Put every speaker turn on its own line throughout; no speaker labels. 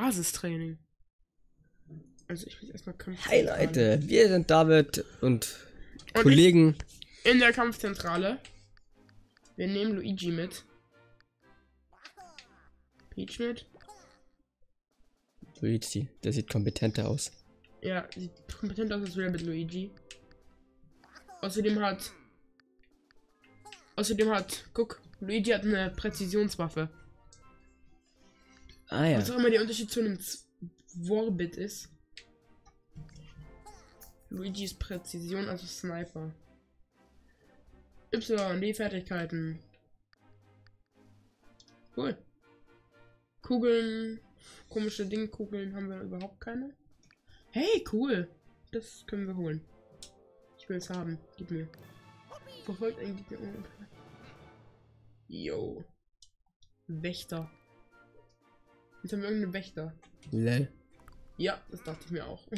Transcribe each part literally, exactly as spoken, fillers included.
Basistraining. Also ich will erstmal Kampf.
Hi Leute, wir sind David und,
und
Kollegen.
In der Kampfzentrale. Wir nehmen Luigi mit. Peach mit.
Luigi, der sieht kompetenter aus.
Ja, sieht kompetent aus als wieder mit Luigi. Außerdem hat... Außerdem hat... Guck, Luigi hat eine Präzisionswaffe.
Ah ja.
Was auch immer der Unterschied zu einem Warbit ist. Luigis Präzision, also Sniper. Y, die Fertigkeiten. Cool. Kugeln, komische Dingkugeln haben wir überhaupt keine. Hey, cool. Das können wir holen. Ich will es haben. Gib mir. Verfolgt ein Gegner. Yo. Wächter. Jetzt haben wir irgendeinen Wächter.
Lel.
Ja, das dachte ich mir auch.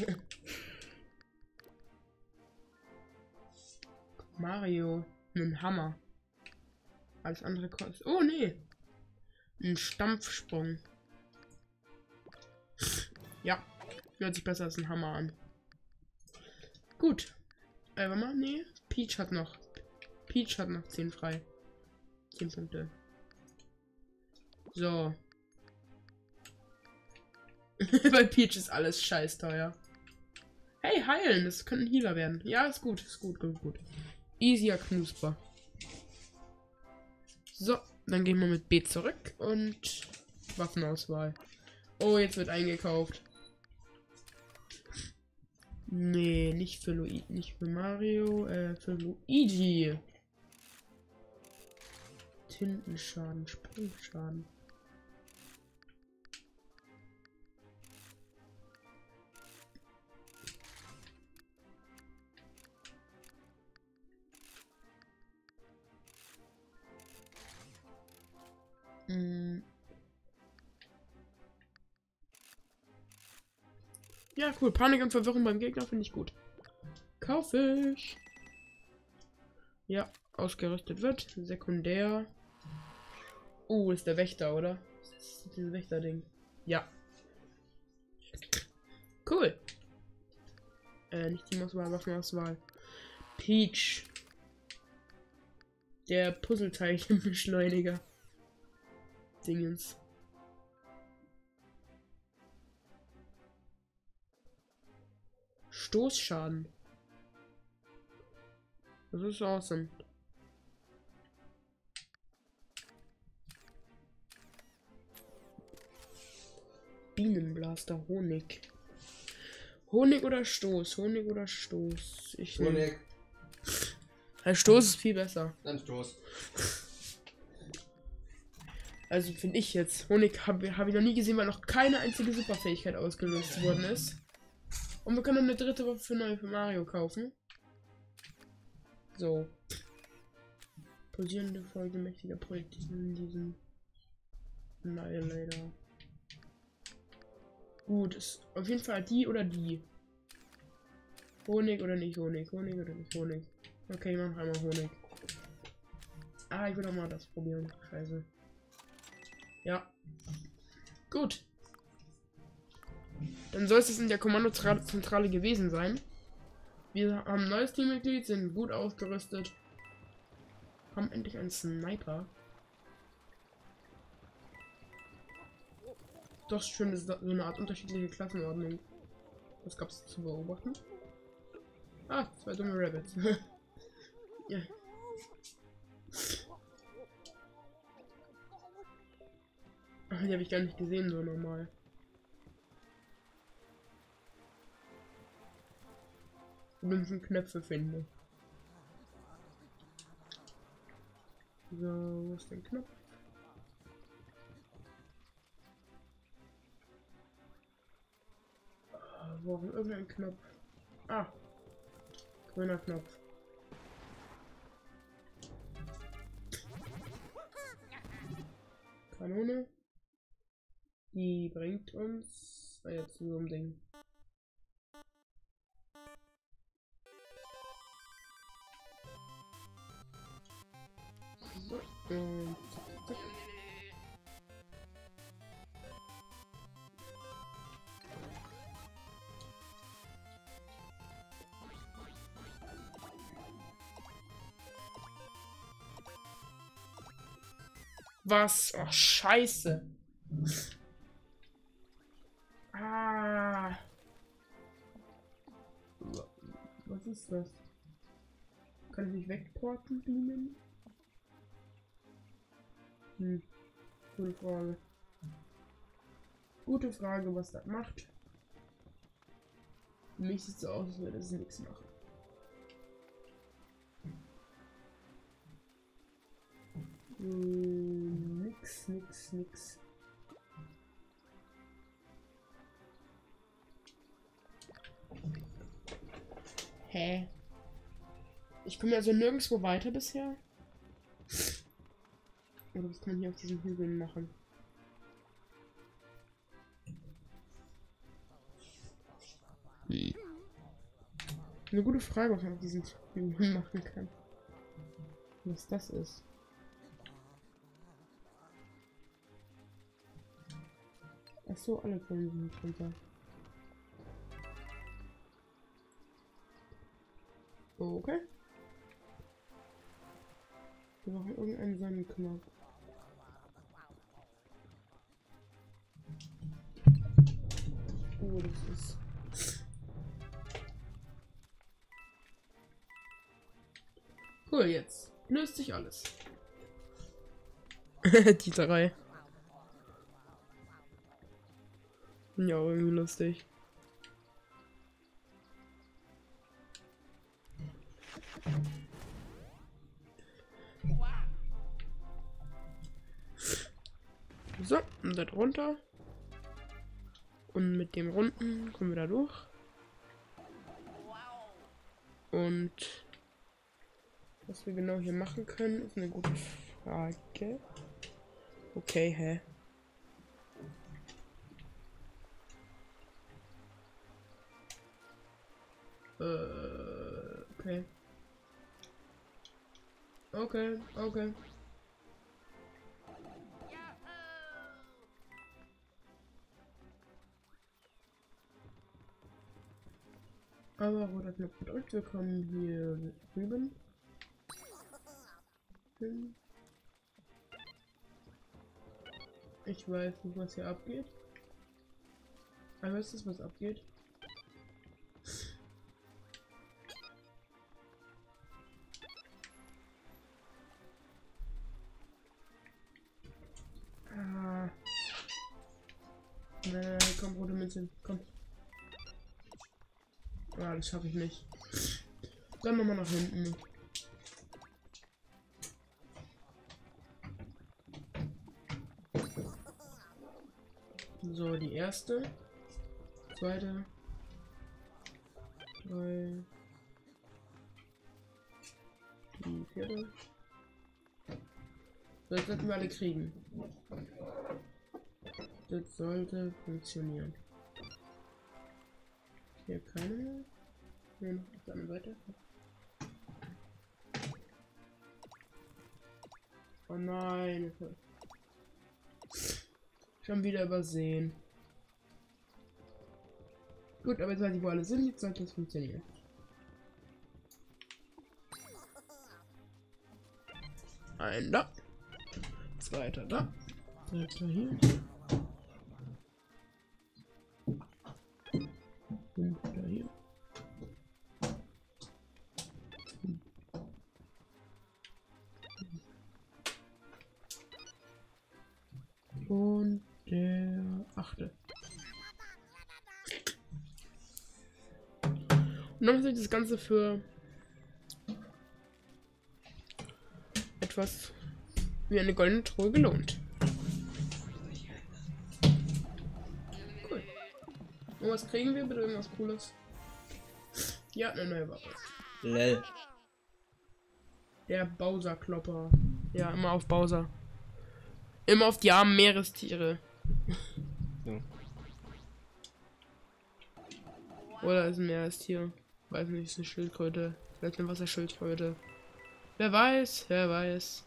Mario. Ein Hammer. Alles andere kostet. Oh nee. Ein Stampfsprung. Ja. Hört sich besser als ein Hammer an. Gut. Äh, warte mal. Nee. Peach hat noch. Peach hat noch zehn frei. zehn Punkte. So. Bei Peach ist alles scheiß teuer. Hey, heilen. Das könnte ein Healer werden. Ja, ist gut. Ist gut, gut, gut. Easier Knusper. So, dann gehen wir mit B zurück und Waffenauswahl. Oh, jetzt wird eingekauft. Nee, nicht für Luigi, nicht für Mario, äh, für Luigi. Tintenschaden, Sprungschaden. Hm. Ja, cool. Panik und Verwirrung beim Gegner finde ich gut. Kaufe ich. Ja, ausgerüstet wird. Sekundär. Oh, ist der Wächter, oder? Das ist dieses Wächter-Ding. Ja. Cool. Äh, nicht Teamauswahl, Waffenauswahl. Peach. Der Puzzleteilchenbeschleuniger. Dingens. Stoßschaden. Das ist awesome. Bienenblaster, Honig. Honig oder Stoß? Honig oder Stoß? Ich
Honig.
Ein Stoß ist viel besser.
Dann Stoß.
Also finde ich jetzt. Honig habe hab ich noch nie gesehen, weil noch keine einzige Superfähigkeit ausgelöst worden ist. Und wir können eine dritte Waffe für neu für Mario kaufen. So. Posierende Folge mächtiger Projekte in diesem Annihilator. Gut, ist auf jeden Fall die oder die. Honig oder nicht Honig? Honig oder nicht Honig? Okay, ich mach einmal Honig. Ah, ich will noch mal das probieren. Scheiße. Ja. Gut. Dann soll es in der Kommandozentrale gewesen sein. Wir haben ein neues Teammitglied, sind gut ausgerüstet. Haben endlich einen Sniper. Doch schön, ist so eine Art unterschiedliche Klassenordnung. Was gab es zu beobachten? Ah, zwei dumme Rabbits. Ja. Ach, die habe ich gar nicht gesehen, so normal. Und ich Knöpfe finde. So, wo ist der Knopf? Ah, wo ist irgendein Knopf? Ah, grüner Knopf. Kanone. Die bringt uns ah, jetzt zu so einem Ding. So, und zack, zack. Was? Oh, scheiße. Ah. Was ist das? Kann ich mich wegporten, beamen? Hm. Gute Frage. Gute Frage, was das macht. Für mich sieht es so aus, als würde es nichts machen. Hm, nix, nix, nix. Hä? Ich komme also nirgendwo weiter bisher. Oder was kann man hier auf diesen Hügeln machen? Hm. Eine gute Frage, was man auf diesen Hügeln machen kann. Was das ist. Ach so, alle können sind runter. Okay. Wir brauchen irgendeinen Sonnenknopf. Oh, das ist... Cool, jetzt löst sich alles. Die drei. Ja, irgendwie lustig. So, und da drunter. Und mit dem Runden kommen wir da durch. Und was wir genau hier machen können, ist eine gute Frage. Okay, hä? Äh, okay. Okay, okay. Aber roter Knopf gedrückt, wir kommen hier rüber. Hin. Ich weiß nicht, was hier abgeht. Aber ist das, was abgeht? Ah. Nein, komm, rote Münze, komm. Ah, das schaffe ich nicht. Dann nochmal nach hinten. So, die erste, zweite, drei, die vierte. So, jetzt sollten wir alle kriegen. Das sollte funktionieren. Hier keine mehr. Nur noch auf der anderen Seite. Oh nein. Schon wieder übersehen. Gut, aber jetzt weiß ich, wo alle sind. Jetzt sollte es funktionieren. Ein da. Zweiter da. Dritter hier. Fünfter hier. Und der achte. Und dann hat sich das Ganze für etwas wie eine goldene Truhe gelohnt. Cool. Und was kriegen wir? Bitte irgendwas Cooles. Ja, eine neue Waffe.
Lel.
Der Bowser-Klopper. Ja, immer auf Bowser. Immer auf die armen Meerestiere.
Ja.
Oder ist ein Meerestier. Weiß nicht, ist eine Schildkröte. Vielleicht eine Wasserschildkröte. Wer weiß, wer weiß.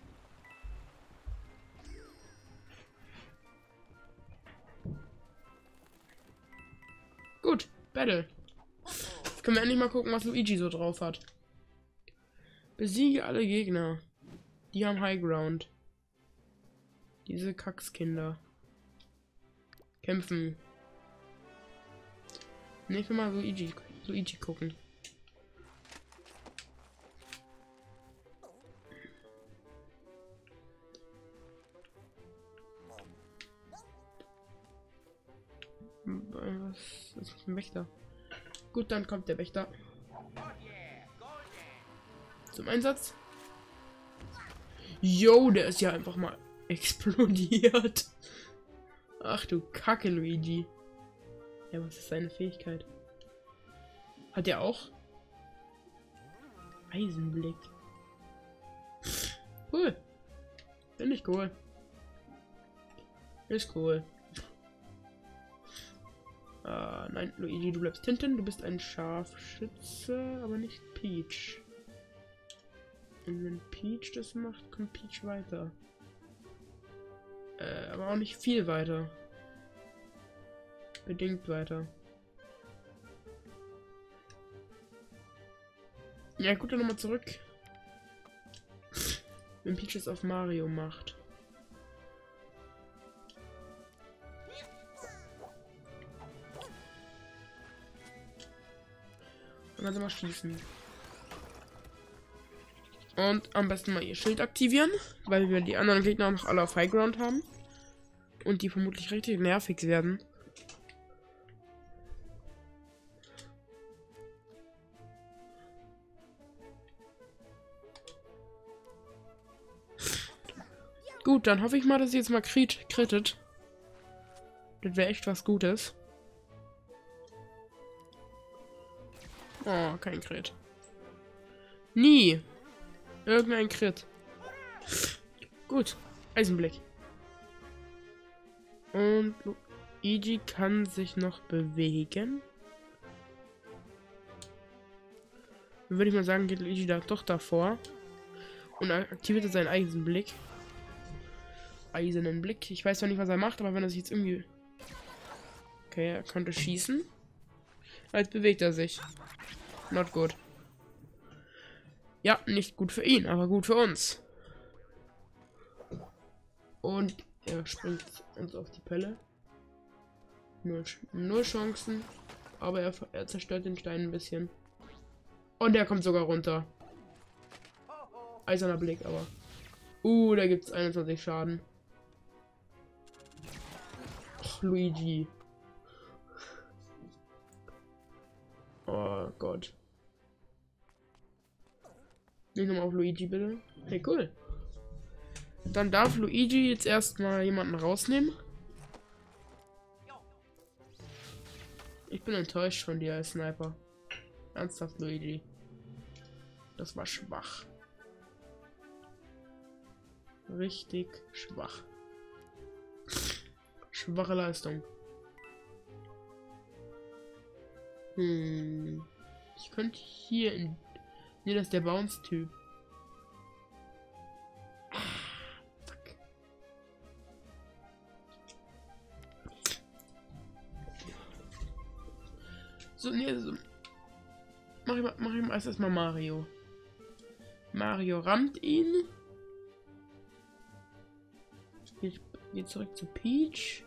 Gut, Battle. Jetzt können wir endlich mal gucken, was Luigi so drauf hat. Besiege alle Gegner. Die haben High Ground. Diese Kackskinder. Kämpfen. Ne, ich will mal Luigi, Luigi gucken. Was ist ein Wächter? Gut, dann kommt der Wächter zum Einsatz. Yo, der ist ja einfach mal explodiert. Ach du Kacke, Luigi. Ja, was ist seine Fähigkeit? Hat er auch? Eisenblick. Cool. Finde ich cool. Ist cool. Ah, nein, Luigi, du bleibst hinten. Du bist ein Scharfschütze, aber nicht Peach. Und wenn Peach das macht, kommt Peach weiter. Äh, aber auch nicht viel weiter. Bedingt weiter. Ja, gut, dann nochmal zurück. Wenn Peach es auf Mario macht. Dann kann sie mal schießen. Und am besten mal ihr Schild aktivieren, weil wir die anderen Gegner noch alle auf Highground haben. Und die vermutlich richtig nervig werden. Gut, dann hoffe ich mal, dass sie jetzt mal krit krittet. Das wäre echt was Gutes. Oh, kein Crit. Nie. Irgendein Crit. Gut. Eisenblick. Und Luigi kann sich noch bewegen. Dann würde ich mal sagen, geht Luigi da doch davor. Und aktiviert seinen Eisenblick. Eisernen Blick. Ich weiß zwar nicht, was er macht, aber wenn er sich jetzt irgendwie... Okay, er konnte schießen. Jetzt bewegt er sich. Not good. Ja, nicht gut für ihn, aber gut für uns. Und er springt uns auf die Pelle. Null, null Chancen. Aber er, er zerstört den Stein ein bisschen. Und er kommt sogar runter. Eiserner Blick, aber. Uh, da gibt es einundzwanzig Schaden. Och, Luigi. Oh Gott. Nicht nochmal auf Luigi, bitte. Hey, cool. Dann darf Luigi jetzt erstmal jemanden rausnehmen. Ich bin enttäuscht von dir als Sniper. Ernsthaft, Luigi. Das war schwach. Richtig schwach. Schwache Leistung. Hm. Ich könnte hier in... Nee, das ist der Bounce-Typ. Ah, fuck. So, nee, so. Mach ich mal, mach ich mal erst erstmal Mario. Mario rammt ihn. Geht, geht zurück zu Peach.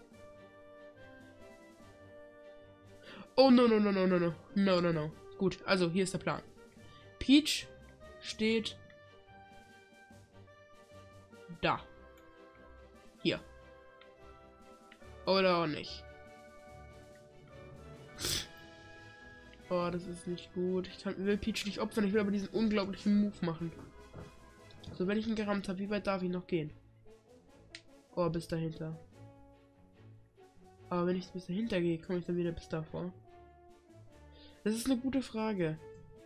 Oh, no, no, no, no, no, no. No, no, no. Gut, also hier ist der Plan. Peach steht da. Hier. Oder auch nicht. Oh, das ist nicht gut. Ich kann, will Peach nicht opfern, ich will aber diesen unglaublichen Move machen. So, wenn ich ihn gerammt habe, wie weit darf ich noch gehen? Oh, bis dahinter. Aber wenn ich bis dahinter gehe, komme ich dann wieder bis davor. Das ist eine gute Frage.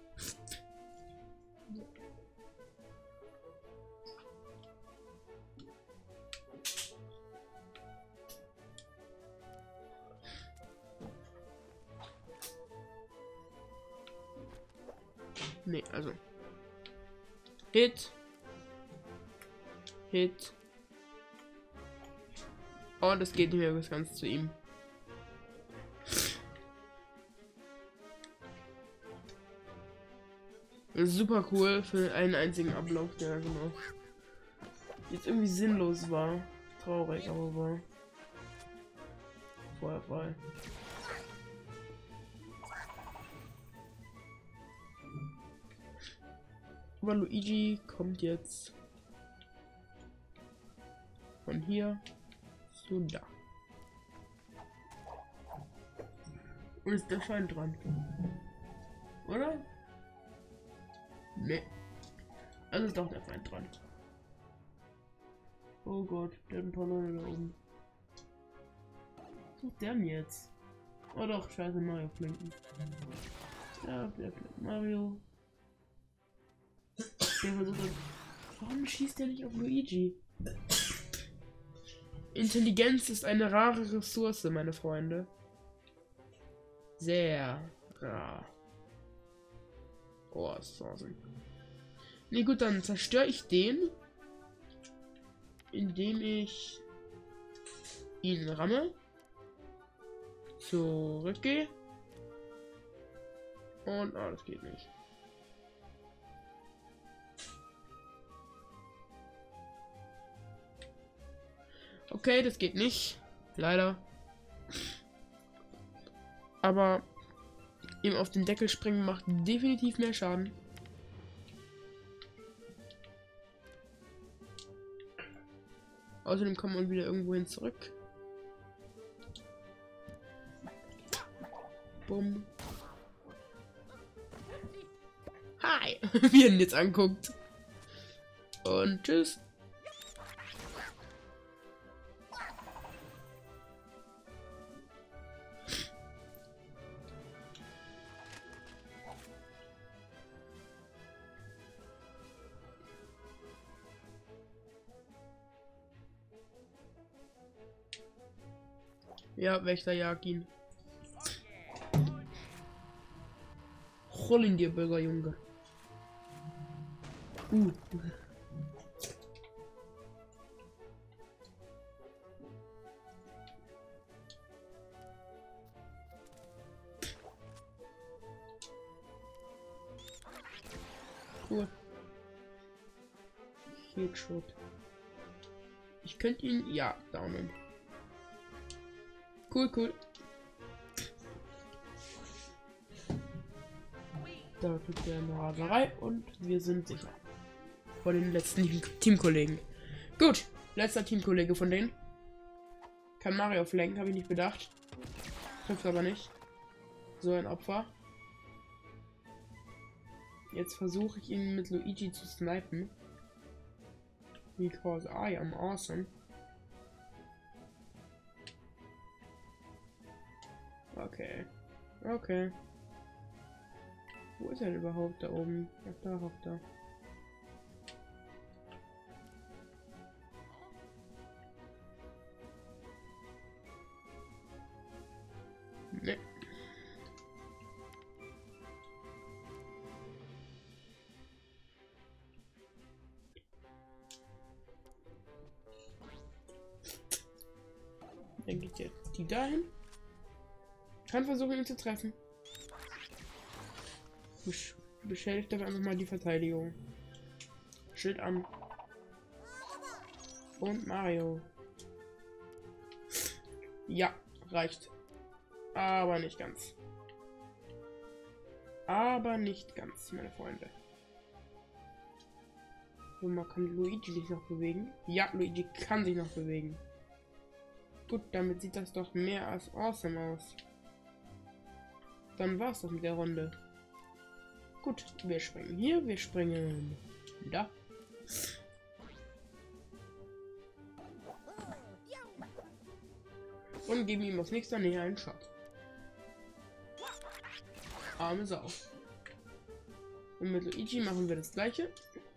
Nee, also. Hit. Hit. Oh, das geht nicht mehr bis ganz zu ihm. Super cool für einen einzigen Ablauf, der genau jetzt irgendwie sinnlos war. traurig, aber war vorher frei. Aber Luigi kommt jetzt von hier zu da. Und ist der Feind dran? Oder? Nee. Also ist doch der Feind dran. Oh Gott, der hat ein paar Leute da oben. Was macht der denn jetzt? Oh doch, scheiße, Mario flinken. Ja, der flinkt Mario. Der versucht das. Warum schießt der nicht auf Luigi? Intelligenz ist eine rare Ressource, meine Freunde. Sehr rar. Oh, ist awesome. Ne, gut, dann zerstöre ich den, indem ich ihn ramme, zurückgehe und ah, das geht nicht. Okay, das geht nicht, leider. Aber ihm auf den Deckel springen macht definitiv mehr Schaden. Außerdem kommt man wieder irgendwo hin zurück. Bumm. Hi! Wie er ihn jetzt anguckt. Und tschüss. Ja, Wächter jagt ihn. Hol ihn dir, Bürgerjunge. Uh. Cool. Headshot. Ich könnte ihn, ja, downen. Cool, cool. Da kriegt er eine Raserei und wir sind sicher. Vor den letzten Teamkollegen. Gut, letzter Teamkollege von denen. Kann Mario flanken, habe ich nicht bedacht. Trifft aber nicht. So ein Opfer. Jetzt versuche ich ihn mit Luigi zu snipen. Because I am awesome. Okay. Okay. Wo ist er denn überhaupt da oben? Ach, da hockt er. Ne. Dann geht jetzt die dahin. Kann versuchen, ihn zu treffen. Besch beschädigt aber einfach mal die Verteidigung. Schild an. Und Mario. Ja, reicht. Aber nicht ganz. Aber nicht ganz, meine Freunde. So, man kann Luigi sich noch bewegen. Ja, Luigi kann sich noch bewegen. Gut, damit sieht das doch mehr als awesome aus. Dann war's das mit der Runde. Gut, wir springen hier, wir springen da. Und geben ihm aus nächster Nähe einen Shot. Arme Sau. Und mit Luigi machen wir das gleiche.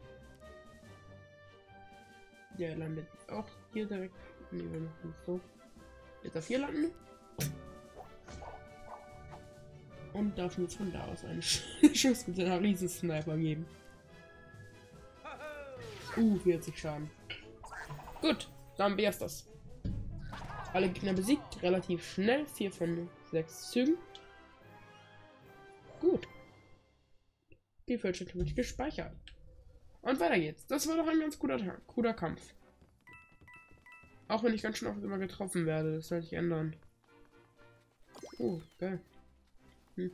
Der landet auch hier direkt. Nee, wir machen es so. Jetzt auf hier landen. Und darf jetzt von da aus einen Schuss mit einer riesen Sniper geben. Uh, vierzig Schaden. Gut, dann wär's das. Alle Gegner besiegt, relativ schnell, vier von sechs Zügen. Gut. Die Fortschritte wird gespeichert. Und weiter geht's. Das war doch ein ganz guter Tag, guter Kampf. Auch wenn ich ganz schön oft immer getroffen werde. Das sollte ich ändern. Oh, geil. Hm.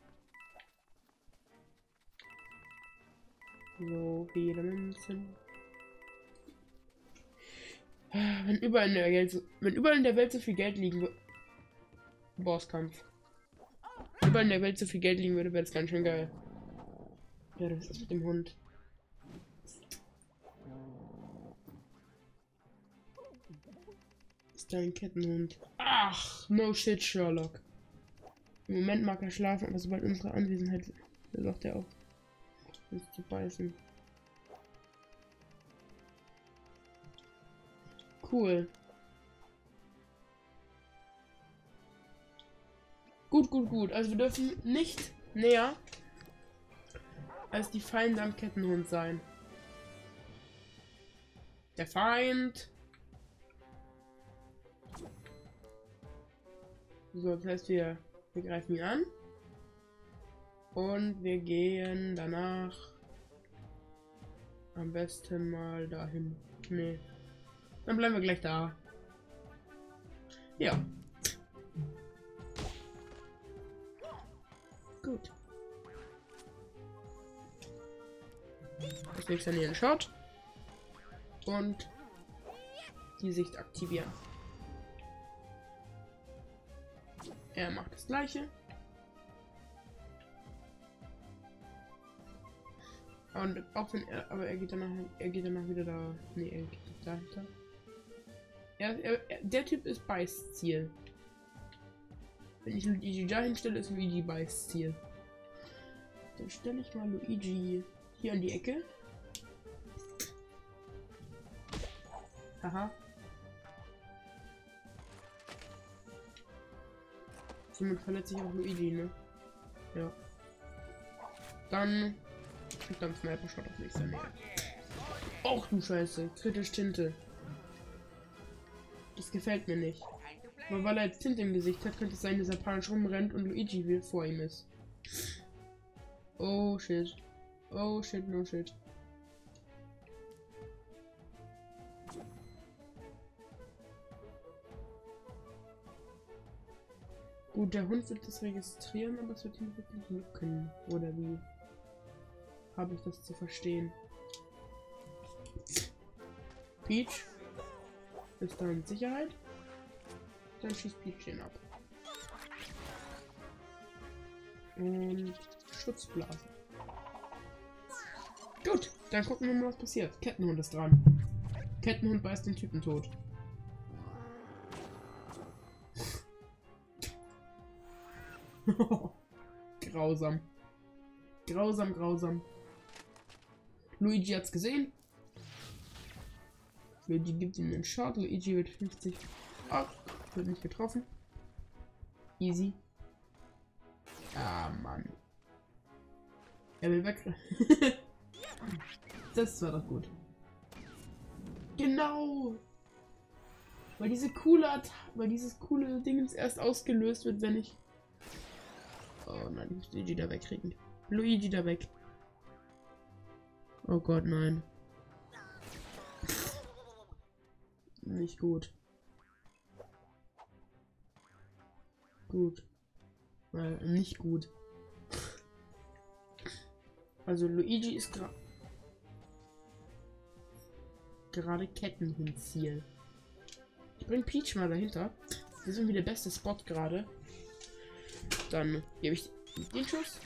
So viele Münzen. Wenn überall in der Welt so, wenn überall in der Welt so viel Geld liegen würde. Bosskampf. Wenn überall in der Welt so viel Geld liegen würde, wäre das ganz schön geil. Ja, das ist mit dem Hund. Ist dein Kettenhund. Ach, no shit, Sherlock. Im Moment mag er schlafen, aber sobald unsere Anwesenheit sagt er auch, uns zu beißen. Cool. Gut, gut, gut. Also wir dürfen nicht näher als die Feinde am Kettenhund sein. Der Feind. So, das heißt, wir, wir greifen ihn an. Und wir gehen danach am besten mal dahin. Nee. Dann bleiben wir gleich da. Ja. Gut. Jetzt kriegst du hier einen Shot. Und die Sicht aktivieren. Er macht das gleiche. Und auch wenn er, aber er geht danach, er geht danach wieder da. Nee, er geht dahinter. Er, er, er, der Typ ist Beißziel. Wenn ich Luigi da hinstelle, ist Luigi Beißziel. Dann stelle ich mal Luigi hier an die Ecke. Haha. Somit verletzt sich auch Luigi, ne? Ja. Dann kriegt dann Sniper Shot auf nächster Nähe. Och du Scheiße, kritisch Tinte. Das gefällt mir nicht. Aber weil er jetzt Tinte im Gesicht hat, könnte es sein, dass er panisch rumrennt und Luigi wieder vor ihm ist. Oh shit. Oh shit, no shit. Gut, der Hund wird das registrieren, aber es wird ihn wirklich jucken. Oder wie? Habe ich das zu verstehen? Peach ist da in Sicherheit. Dann schießt Peach ihn ab. Und Schutzblasen. Gut, dann gucken wir mal, was passiert. Kettenhund ist dran. Kettenhund beißt den Typen tot. Grausam. Grausam, grausam. Luigi hat's gesehen. Luigi gibt ihm einen Shot. Luigi wird fünfzig. Oh, wird nicht getroffen. Easy. Ah, Mann. Er will weg. Das war doch gut. Genau. Weil diese coole, weil dieses coole Ding erst ausgelöst wird, wenn ich. Oh nein, ich muss Luigi da wegkriegen. Luigi da weg. Oh Gott, nein. Nicht gut. Gut. Weil, nicht gut. Also Luigi ist gerade gerade Kettenhundziel. Ich bring Peach mal dahinter. Das ist irgendwie der beste Spot gerade. Dann gebe ich den Schuss.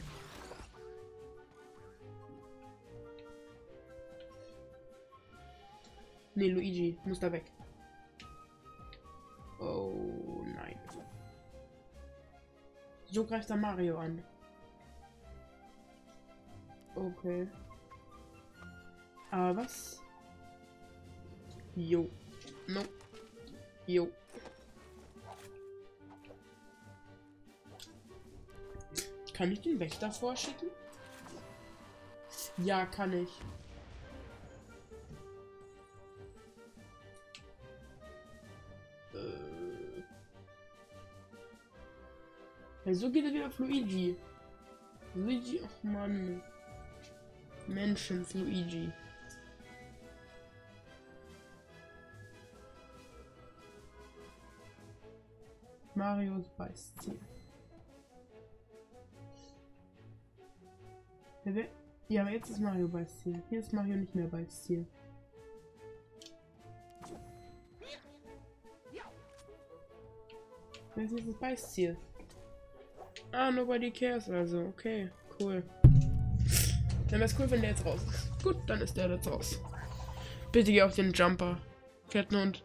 Nee, Luigi muss da weg. Oh nein. So greift er Mario an. Okay. Aber was? Jo. No. Jo. Kann ich den Wächter vorschicken? Ja, kann ich. Äh. Ja, so geht er wieder auf Luigi. Luigi, ach Mann. Menschens Luigi. Marios Beißziel. Ja, aber jetzt ist Mario Beißziel. Hier ist Mario nicht mehr Beißziel. Das ist das Beißziel. Ah, nobody cares also. Okay, cool. Dann wäre es cool, wenn der jetzt raus ist. Gut, dann ist der jetzt raus. Bitte geh auf den Jumper. Kettenhund.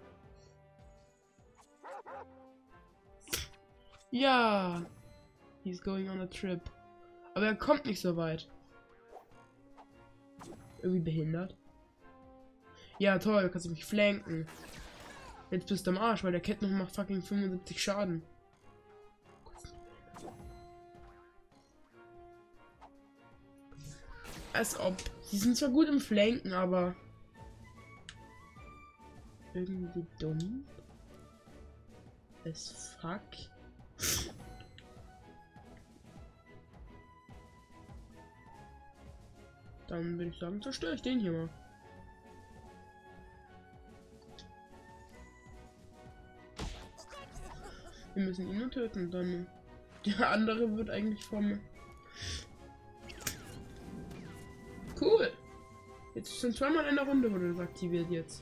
Ja. He's going on a trip. Aber er kommt nicht so weit. Irgendwie behindert. Ja, toll, kannst du mich flanken. Jetzt bist du am Arsch, weil der Kettenhund macht fucking fünfundsiebzig Schaden. Als ob. Sie sind zwar gut im Flanken, aber irgendwie dumm. As fuck. Dann würde ich sagen, zerstöre ich den hier mal. Wir müssen ihn nur töten, dann der andere wird eigentlich vom... Cool! Jetzt sind zweimal in der Runde wurde das aktiviert jetzt.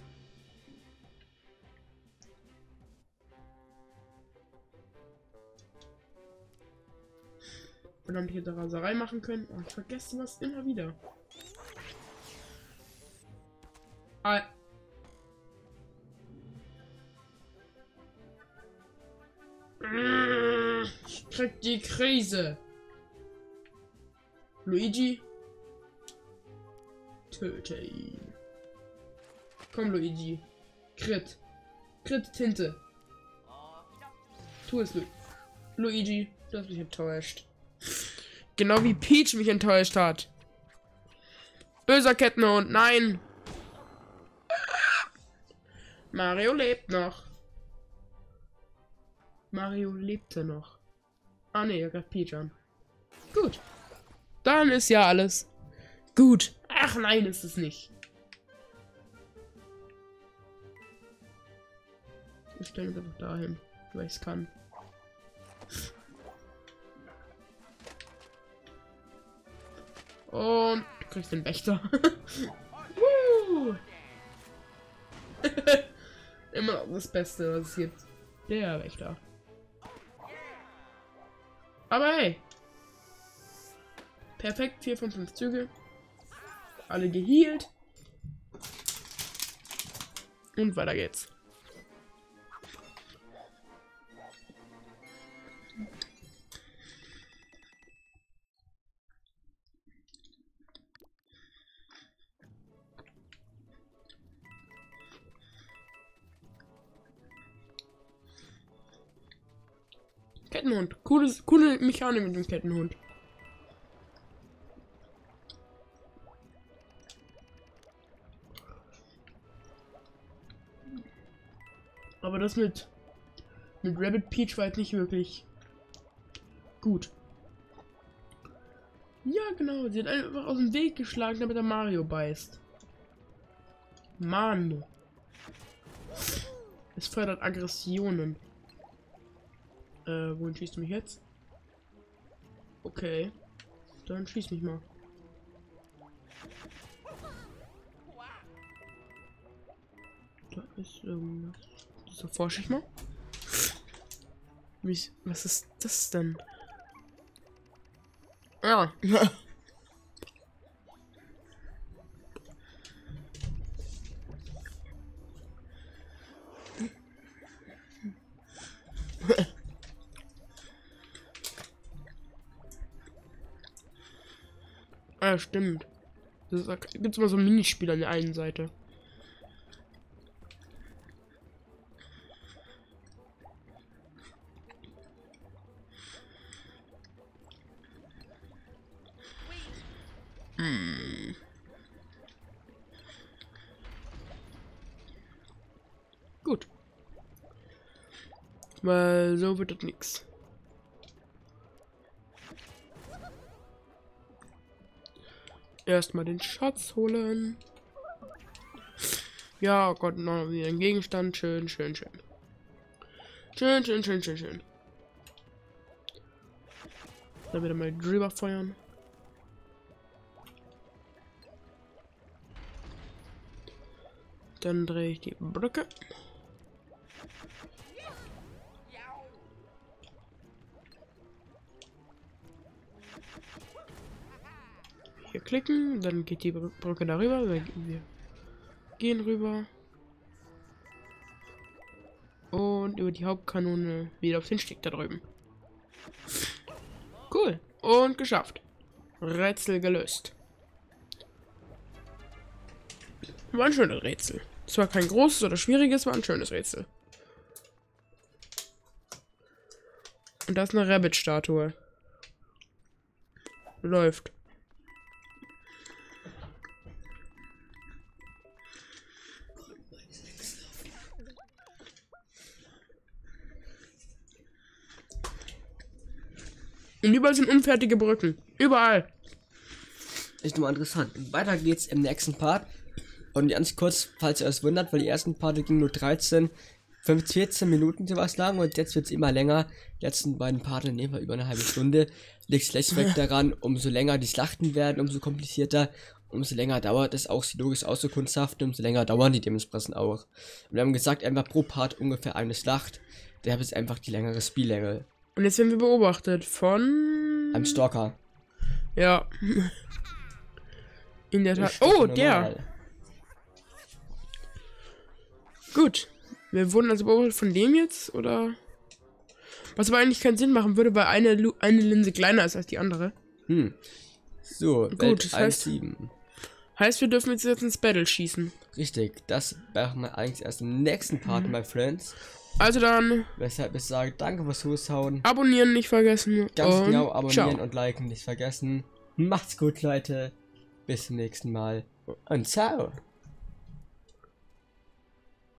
Und dann hier Raserei machen können. Und ich vergesse was immer wieder. Ah. Ich krieg die Krise. Luigi. Töte ihn. Komm, Luigi. Crit. Crit Tinte. Tu es, Lu Luigi. Du hast mich enttäuscht. Genau wie Peach mich enttäuscht hat. Böser Kettenhund, nein. Mario lebt noch. Mario lebte noch. Ah ne, er greift Peach an. Gut. Dann ist ja alles gut. Ach nein, ist es nicht. Ich stelle es einfach dahin, weil ich es kann. Und du kriegst den Wächter. Immer noch das Beste, was es gibt. Der Wächter. Aber hey. Perfekt, vier von fünf Züge. Alle gehealt. Und weiter geht's. Kettenhund. Cooles, coole Mechanik mit dem Kettenhund. Aber das mit mit Rabbit Peach war halt nicht wirklich gut. Ja, genau. Sie hat einfach aus dem Weg geschlagen, damit er Mario beißt. Mann. Es fördert Aggressionen. Äh, wohin schießt du mich jetzt? Okay. Dann schieß mich mal. Da ist irgendwas. Das erforsche ich mal. Wie, was ist das denn? Ja. Ah, stimmt. Das gibt es immer so ein Minispiel an der einen Seite. Hm. Gut. Weil so wird das nichts. Erstmal den Schatz holen. Ja, oh Gott, noch wieder ein Gegenstand. Schön, schön, schön. Schön, schön, schön, schön, schön. Dann wieder mal drüber feuern. Dann drehe ich die Brücke. Hier klicken, dann geht die Brücke darüber. Wir gehen rüber. Und über die Hauptkanone wieder auf den Steg da drüben. Cool. Und geschafft. Rätsel gelöst. War ein schönes Rätsel. Zwar kein großes oder schwieriges, war ein schönes Rätsel. Und da ist eine Rabbit-Statue. Läuft. Und überall sind unfertige Brücken. Überall.
Ist nochmal interessant. Weiter geht's im nächsten Part. Und ganz kurz, falls ihr euch wundert, weil die ersten Parte gingen nur dreizehn, fünfzehn, vierzehn Minuten sowas lang und jetzt wird's immer länger. Die letzten beiden Parte nehmen wir über eine halbe Stunde. Liegt schlechtweg daran, umso länger die Schlachten werden, umso komplizierter, umso länger dauert es auch, sie logisch auszukundschaften, umso länger dauern die dementsprechend auch. Und wir haben gesagt, einfach pro Part ungefähr eine Schlacht. Der ist einfach die längere Spiellänge.
Und jetzt werden wir beobachtet von...
Einem Stalker.
Ja. In der Tat.
Ist
Oh,
normal.
der. Gut. Wir wurden also beobachtet von dem jetzt, oder? Was aber eigentlich keinen Sinn machen würde, weil eine, Lu eine Linse kleiner ist als die andere.
Hm. So,
Gut,
Welt
das heißt-
sieben.
Heißt, wir dürfen jetzt, jetzt ins Battle schießen.
Richtig, das machen wir eigentlich erst im nächsten Part,
Mhm.
my friends.
Also dann,
Weshalb ich sage, danke fürs Zuschauen.
abonnieren nicht vergessen.
Ganz
und
genau abonnieren
ciao.
und liken nicht vergessen. Macht's gut, Leute. Bis zum nächsten Mal. Und ciao.